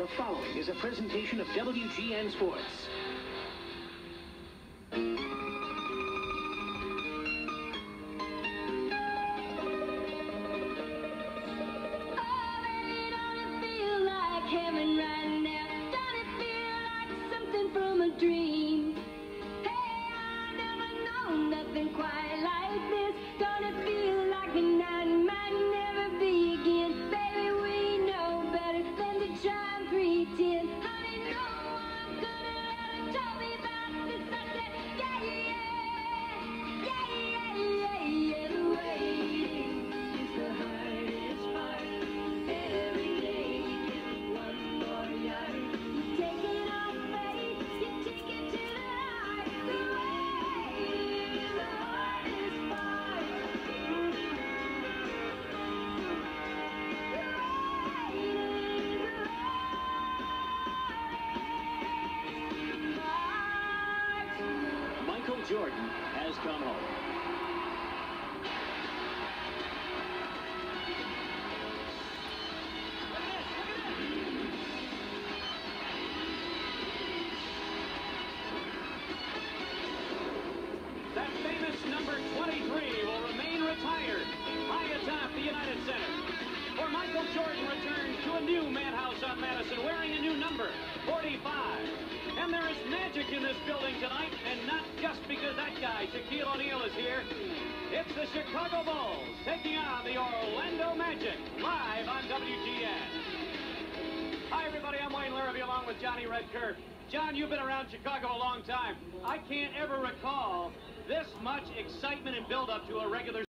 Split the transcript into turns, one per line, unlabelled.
The following is a presentation of WGN Sports.
Heaven right now, don't it feel like something from a dream? Hey, I never known nothing quite like this. Don't it feel like a night might never be again? Baby, we know better than to try and pretend. Honey, no one could have ever told me about this. I said, yeah, yeah, yeah, yeah, yeah, yeah. The waiting is the hardest part. Every day is one more yard. You take it on faith, you take it to the heart. The waiting is the hardest part. The waiting is the hardest part.
Michael Jordan has come home.
That famous number 23 will remain retired high atop the United Center. For Michael Jordan returns to a new madhouse on Madison wearing a new number, 45. And there is magic in this building tonight, and not just because that guy, Shaquille O'Neal, is here. It's the Chicago Bulls taking on the Orlando Magic, live on WGN. Hi, everybody. I'm Larrivee along with Johnny Red Kerr. John, you've been around Chicago a long time. I can't ever recall this much excitement and build-up to a regular